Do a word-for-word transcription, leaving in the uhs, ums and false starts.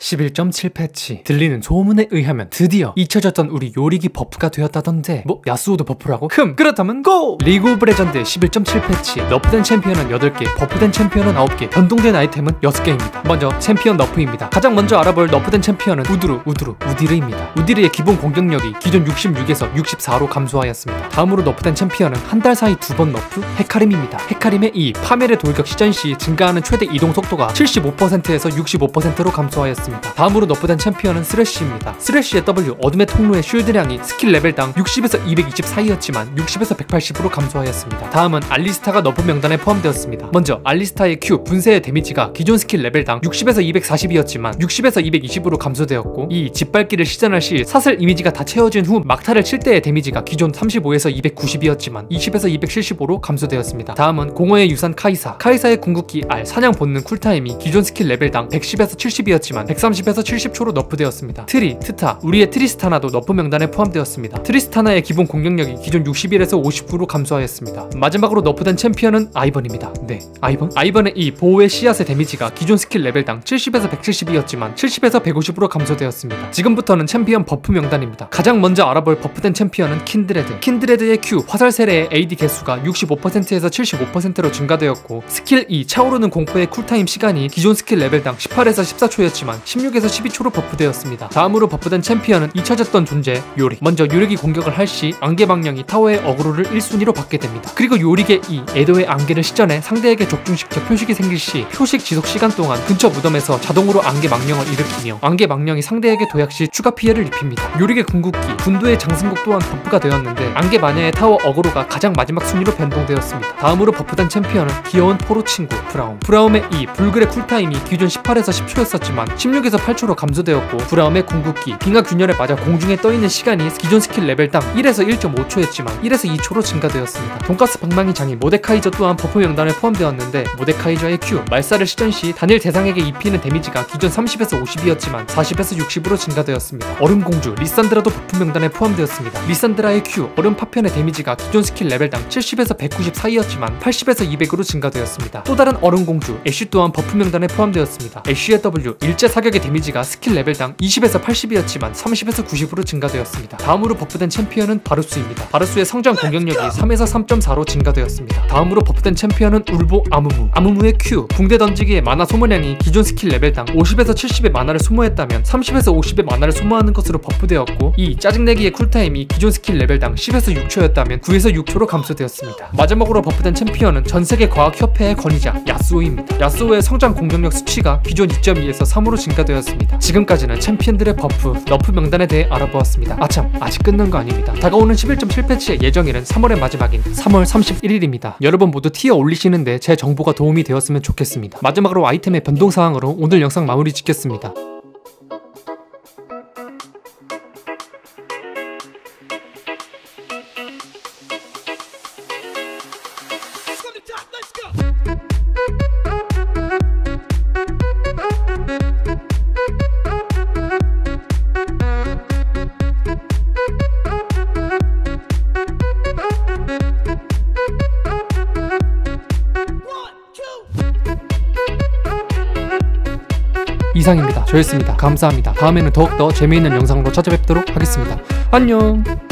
십일 점 칠 패치. 들리는 소문에 의하면 드디어 잊혀졌던 우리 요리기 버프가 되었다던데 뭐 야스오도 버프라고? 흠! 그렇다면 고! 리그 오브 레전드 십일 점 칠 패치. 너프된 챔피언은 여덟 개, 버프된 챔피언은 아홉 개, 변동된 아이템은 여섯 개입니다. 먼저 챔피언 너프입니다. 가장 먼저 알아볼 너프된 챔피언은 우두루, 우두루, 우디르입니다. 우디르의 기본 공격력이 기존 육십육에서 육십사로 감소하였습니다. 다음으로 너프된 챔피언은 한 달 사이 두 번 너프 헤카림입니다. 헤카림의 이 파멸의 돌격 시전 시 증가하는 최대 이동 속도가 칠십오 퍼센트에서 육십오 퍼센트로 감소하였습니다. 다음으로 너프된 챔피언은 쓰래쉬입니다. 쓰래쉬의 W 어둠의 통로의 쉴드량이 스킬 레벨당 육십에서 이백이십 사이였지만 육십에서 백팔십으로 감소하였습니다. 다음은 알리스타가 너프 명단에 포함되었습니다. 먼저 알리스타의 Q 분쇄의 데미지가 기존 스킬 레벨당 육십에서 이백사십이었지만 육십에서 이백이십으로 감소되었고, 이 짓밟기를 시전할 시 사슬 이미지가 다 채워진 후 막타를 칠 때의 데미지가 기존 삼십오에서 이백구십이었지만 이십에서 이백칠십오로 감소되었습니다. 다음은 공허의 유산 카이사. 카이사의 궁극기 R 사냥 본능 쿨타임이 기존 스킬 레벨당 백십에서 칠십이었지만 백삼십에서 칠십 초로 너프되었습니다. 트리, 트타, 우리의 트리스타나도 너프 명단에 포함되었습니다. 트리스타나의 기본 공격력이 기존 육십일에서 오십구로 감소하였습니다. 마지막으로 너프된 챔피언은 아이번입니다. 네, 아이번? 아이번의 이 보호의 씨앗의 데미지가 기존 스킬 레벨당 칠십에서 백칠십이었지만 칠십에서 백오십으로 감소되었습니다. 지금부터는 챔피언 버프 명단입니다. 가장 먼저 알아볼 버프된 챔피언은 킨드레드. 킨드레드의 Q 화살 세례의 에이디 개수가 육십오 퍼센트에서 칠십오 퍼센트로 증가되었고, 스킬 이 차오르는 공포의 쿨타임 시간이 기존 스킬 레벨당 십팔에서 십사 초였지만 십육에서 십이 초로 버프되었습니다. 다음으로 버프된 챔피언은 잊혀졌던 존재 요리. 먼저 요리기 공격을 할 시 안개 망령이 타워의 어그로를 일 순위로 받게 됩니다. 그리고 요리의 이 에도의 안개를 시전해 상대에게 적중시켜 표식이 생길 시 표식 지속 시간 동안 근처 무덤에서 자동으로 안개 망령을 일으키며 안개 망령이 상대에게 도약 시 추가 피해를 입힙니다. 요리의 궁극기 분도의 장승국 또한 버프가 되었는데 안개 마녀의 타워 어그로가 가장 마지막 순위로 변동되었습니다. 다음으로 버프된 챔피언은 귀여운 포로 친구 브라움. 브라움의 이 불글의 쿨타임이 기존 십팔에서 십 초였었지만 십육에서 팔 초로 감소되었고, 브라움의 궁극기 빙하 균열에 맞아 공중에 떠있는 시간이 기존 스킬 레벨당 일에서 일 점 오 초였지만 일에서 이 초로 증가되었습니다. 돈가스 방망이 장인 모데카이저 또한 버프 명단에 포함되었는데, 모데카이저의 Q 말살을 시전 시 단일 대상에게 입히는 데미지가 기존 삼십에서 오십이었지만 사십에서 육십으로 증가되었습니다. 얼음공주 리산드라도 버프 명단에 포함되었습니다. 리산드라의 Q 얼음 파편의 데미지가 기존 스킬 레벨당 칠십에서 백구십 사이였지만 팔십에서 이백으로 증가되었습니다. 또 다른 얼음공주 애쉬 또한 버프 명단에 포함되었습니다. 애쉬의 W 일제 사격의 데미지가 스킬 레벨당 이십에서 팔십이었지만 삼십에서 구십으로 증가되었습니다. 다음으로 버프된 챔피언은 바루스입니다. 바루스의 성장 공격력이 삼에서 삼 점 사로 증가되었습니다. 다음으로 버프된 챔피언은 울보 아무무. 아무무의 Q 붕대 던지기의 마나 소모량이 기존 스킬 레벨당 오십에서 칠십의 마나를 소모했다면 삼십에서 오십의 마나를 소모하는 것으로 버프되었고, 이 짜증내기의 쿨타임이 기존 스킬 레벨당 십에서 육 초였다면 구에서 육 초로 감소되었습니다. 마지막으로 버프된 챔피언은 전세계 과학협회의 권위자 야스오입니다. 야스오의 성장 공격력 수치가 기존 이 점 이에서 삼으로 증가되었습니다. 지금까지는 챔피언들의 버프, 너프 명단에 대해 알아보았습니다. 아참, 아직 끝난 거 아닙니다. 다가오는 십일 점 칠 패치의 예정일은 삼월의 마지막인 삼월 삼십일일입니다. 여러분 모두 티어 올리시는데 제 정보가 도움이 되었으면 좋겠습니다. 마지막으로 아이템의 변동 사항으로 오늘 영상 마무리 짓겠습니다. 이상입니다. 저였습니다. 감사합니다. 다음에는 더욱더 재미있는 영상으로 찾아뵙도록 하겠습니다. 안녕.